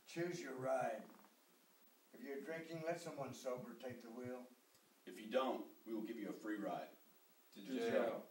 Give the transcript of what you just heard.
Choose your ride. If you're drinking, let someone sober take the wheel. If you don't, we will give you a free ride. To jail.